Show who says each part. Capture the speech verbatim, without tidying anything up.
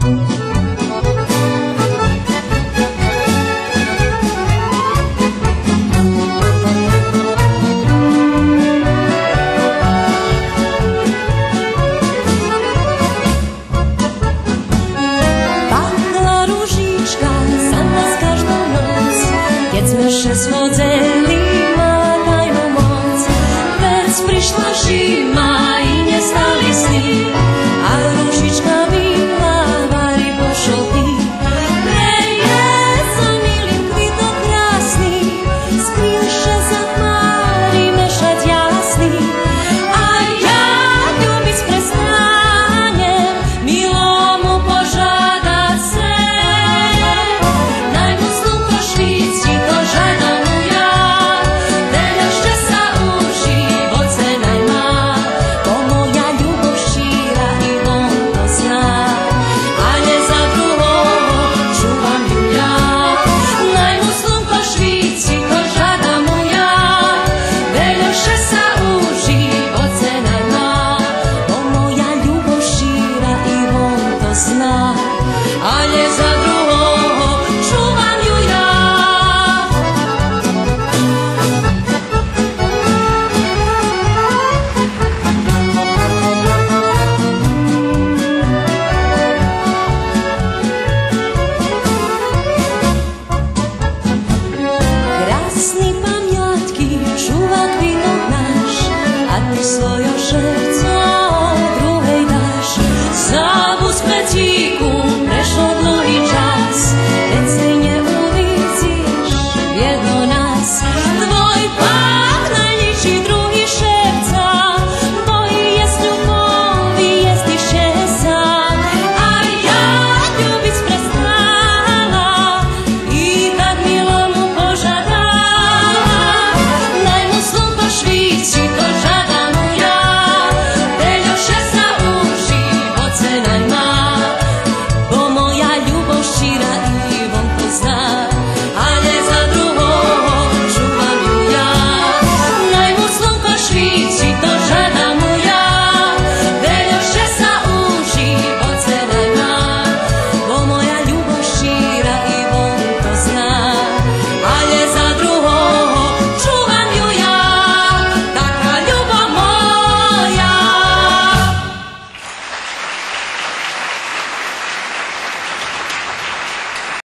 Speaker 1: Smo dzeli ma tajnu moc, već prišla šima i nje stali sni, a ružička bila vari pošol ti. Preje sa milim kvitom krasni, skriše za hmari mešać jasni, a ja ljubic prestanjem, milomu požada se. Najmu sluko švici to žada svojo srce druhej dáš, za úspecíku